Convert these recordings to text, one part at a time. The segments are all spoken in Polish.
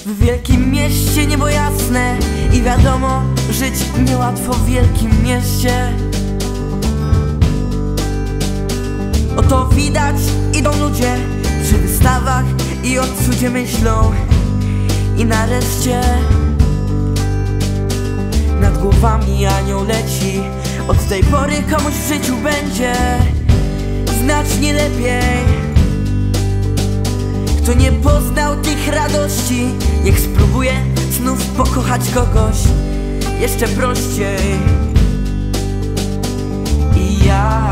W wielkim mieście niebo jasne i wiadomo, żyć niełatwo w wielkim mieście. Oto widać, idą ludzie przy wystawach i o cudzie myślą. I nareszcie nad głowami anioł leci. Od tej pory komuś w życiu będzie znacznie lepiej. Kto nie poznał tych radości, niech spróbuje znów pokochać kogoś jeszcze prościej. I ja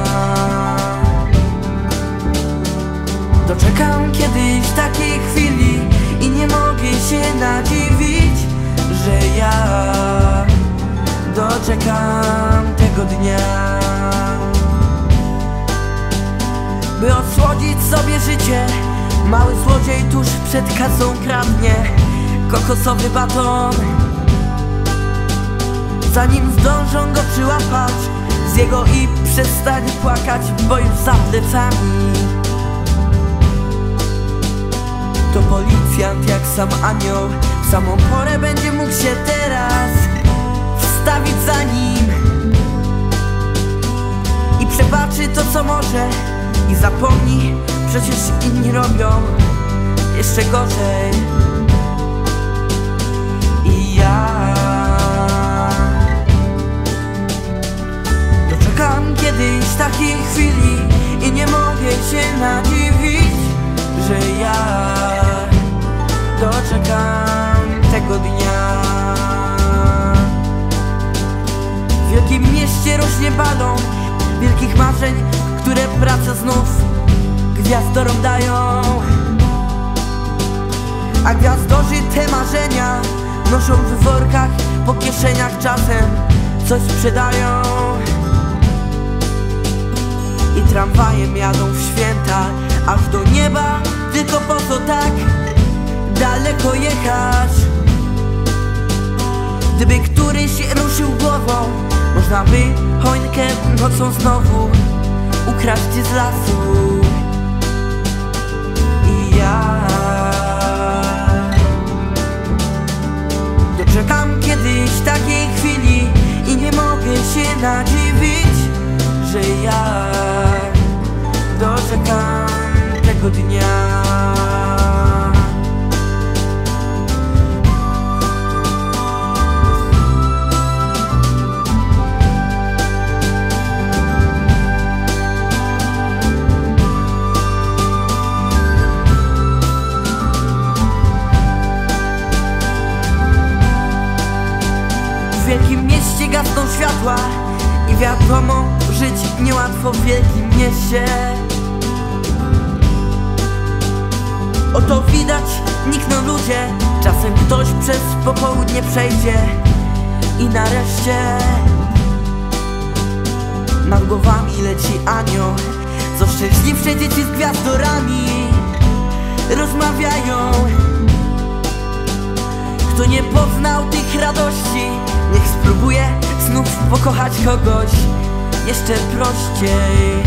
doczekam kiedyś takiej chwili i nie mogę się nadziwić, że ja doczekam tego dnia. By osłodzić sobie życie, mały złodziej tuż przed kasą kradnie kokosowy baton. Zanim zdążą go przyłapać, z jego i przestanie płakać, bo już za plecami to policjant jak sam anioł. W samą porę będzie mógł się teraz wstawić za nim i przebaczy to co może i zapomni, przecież inni robią jeszcze gorzej. I ja doczekam kiedyś takiej chwili i nie mogę się nadziwić, że ja doczekam tego dnia. W wielkim mieście rośnie balon wielkich marzeń, które prace znów gwiazdorom dają. A gwiazdorzy te marzenia noszą w workach, po kieszeniach czasem coś sprzedają. I tramwajem jadą w święta aż do nieba, tylko po co tak daleko jechać? Gdyby któryś ruszył głową, można by choinkę nocą znowu ukraść z lasu. I ja doczekam kiedyś takiej chwili i nie mogę się nadziwić, że ja doczekam tego dnia. W wielkim mieście gasną światła i wiadomo, żyć niełatwo w wielkim mieście. Oto widać, nikną ludzie, czasem ktoś przez popołudnie przejdzie. I nareszcie nad głowami leci anioł, co szczęśliwsze dzieci z gwiazdorami rozmawiają. Kto nie poznał tych radości, niech spróbuje znów pokochać kogoś jeszcze prościej.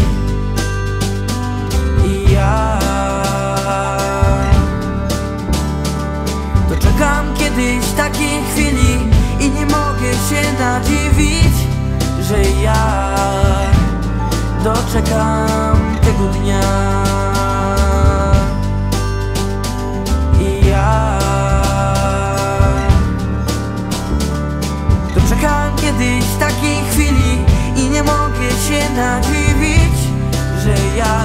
I ja doczekam kiedyś takiej chwili i nie mogę się nadziwić, że ja doczekam tego dnia. I ja doczekam kiedyś takiej chwili i nie mogę się nadziwić, że ja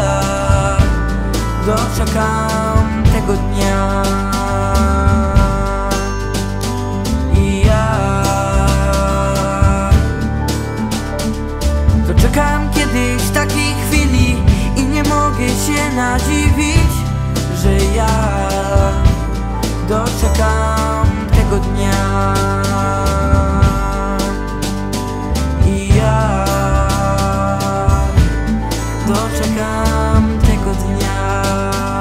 doczekam tego dnia. I ja doczekam kiedyś takiej chwili i nie mogę się nadziwić, że ja doczekam tego dnia. Doczekam tego dnia.